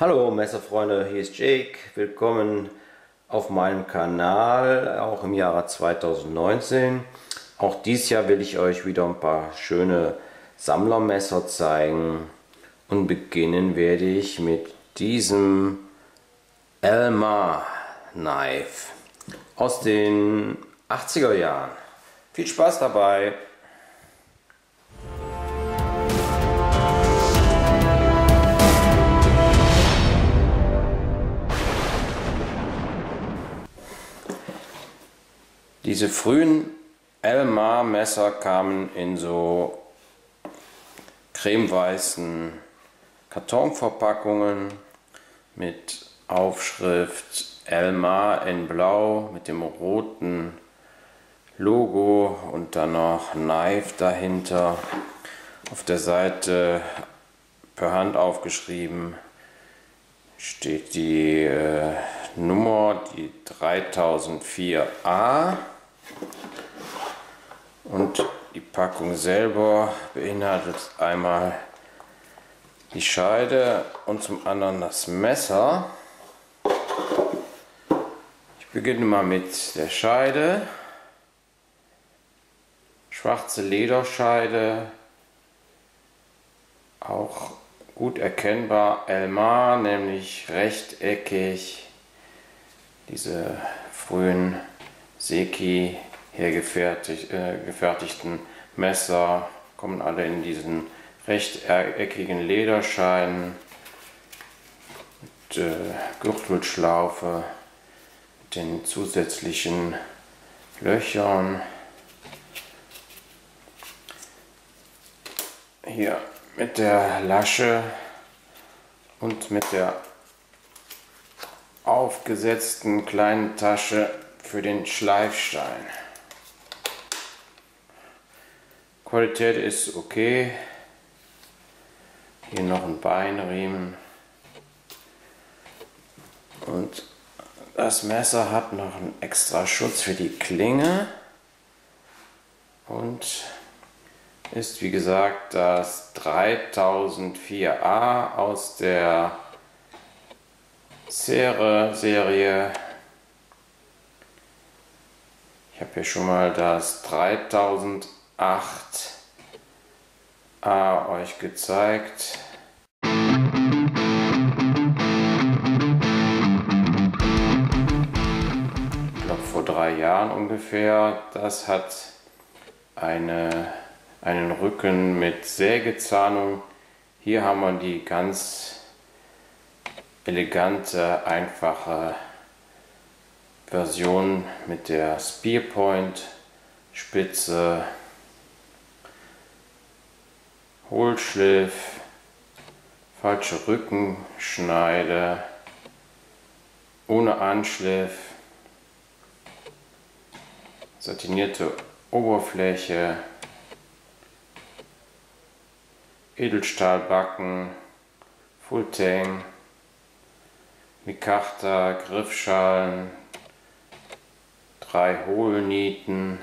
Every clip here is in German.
Hallo Messerfreunde, hier ist Jake. Willkommen auf meinem Kanal, auch im Jahre 2019. Auch dieses Jahr will ich euch wieder ein paar schöne Sammlermesser zeigen. Und beginnen werde ich mit diesem Elmar Knife aus den 80er Jahren. Viel Spaß dabei! Diese frühen Elmar Messer kamen in so cremeweißen Kartonverpackungen mit Aufschrift Elmar in Blau mit dem roten Logo und dann noch Knife dahinter. Auf der Seite per Hand aufgeschrieben steht die Nummer, die 3004A. Und die Packung selber beinhaltet einmal die Scheide und zum anderen das Messer. Ich beginne mal mit der Scheide. Schwarze Lederscheide, auch gut erkennbar Elmar, nämlich rechteckig. Diese frühen Seki gefertigten Messer kommen alle in diesen rechteckigen Lederscheiden mit Gürtelschlaufe, mit den zusätzlichen Löchern. Hier mit der Lasche und mit der aufgesetzten kleinen Tasche für den Schleifstein. Qualität ist okay. Hier noch ein Beinriemen. Und das Messer hat noch einen extra Schutz für die Klinge und ist wie gesagt das 3004A aus der Serie. Ich habe hier schon mal das 3008A euch gezeigt. Ich glaube vor 3 Jahren ungefähr. Das hat einen Rücken mit Sägezahnung. Hier haben wir die ganz elegante, einfache Version mit der Spearpoint Spitze, Hohlschliff, falsche Rückenschneide, ohne Anschliff, satinierte Oberfläche, Edelstahlbacken, Fulltang, Micarta, Griffschalen, 3 Hohlnieten,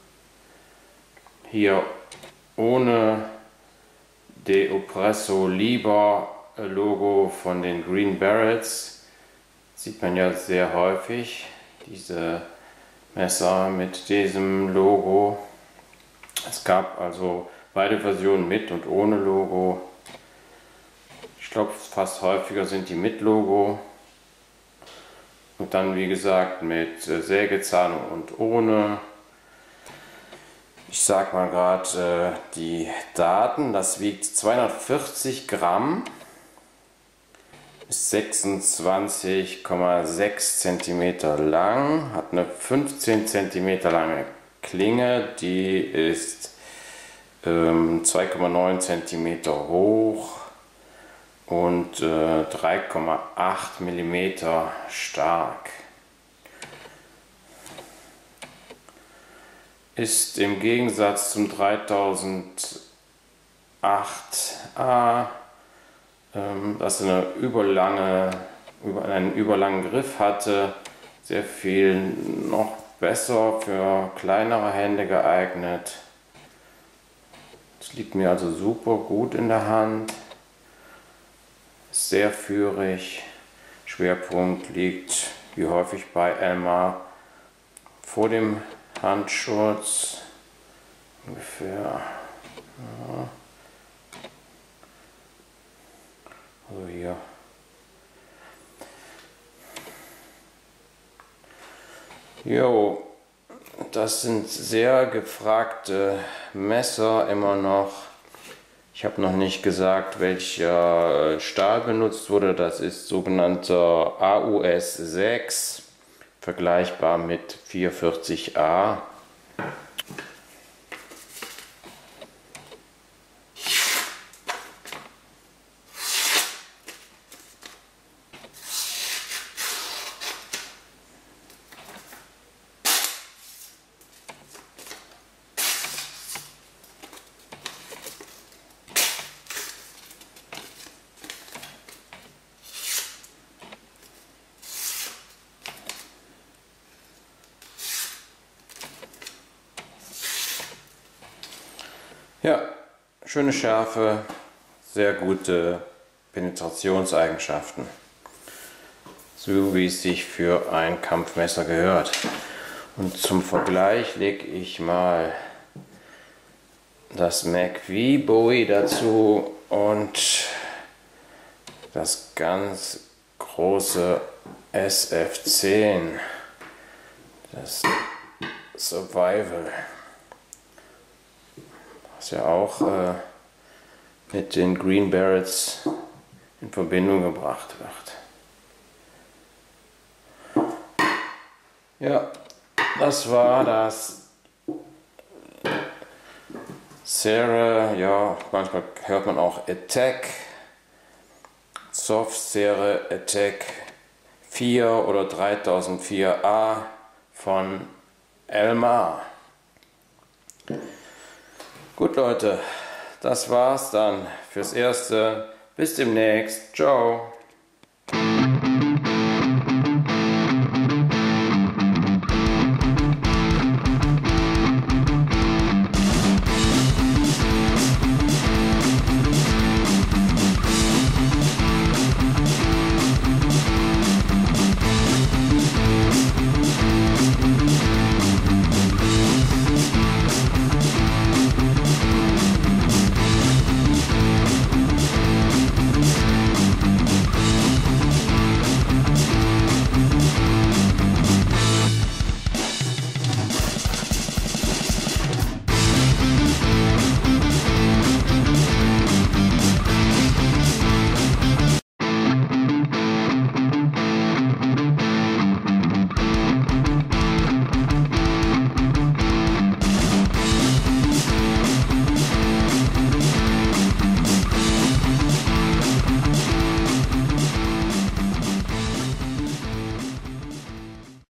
hier ohne De Oppresso Liber Logo von den Green Berets, sieht man ja sehr häufig, diese Messer mit diesem Logo. Es gab also beide Versionen mit und ohne Logo. Ich glaube, fast häufiger sind die mit Logo. Und dann wie gesagt mit Sägezahnung und ohne. Ich sag mal gerade die Daten. Das wiegt 240 Gramm, ist 26,6 cm lang, hat eine 15 cm lange Klinge, die ist 2,9 cm hoch und 3,8 mm stark. Ist im Gegensatz zum 3008A, das einen überlangen Griff hatte, sehr viel noch besser für kleinere Hände geeignet. Es liegt mir also super gut in der Hand. Es sehr führig. Schwerpunkt liegt wie häufig bei Elmar vor dem Handschutz. Ungefähr. Ja. Also hier. Jo, das sind sehr gefragte Messer immer noch. Ich habe noch nicht gesagt, welcher Stahl benutzt wurde. Das ist sogenannter AUS 6, vergleichbar mit 440A. Ja, schöne Schärfe, sehr gute Penetrationseigenschaften, so wie es sich für ein Kampfmesser gehört. Und zum Vergleich lege ich mal das McVie Bowie dazu und das ganz große SF10, das Survival, was ja auch mit den Green Berets in Verbindung gebracht wird. Ja, das war das Sierra, ja, manchmal hört man auch Attack, Soft Sierra Attack 4 oder 3004A von Elmar. Gut Leute, das war's dann fürs Erste. Bis demnächst. Ciao.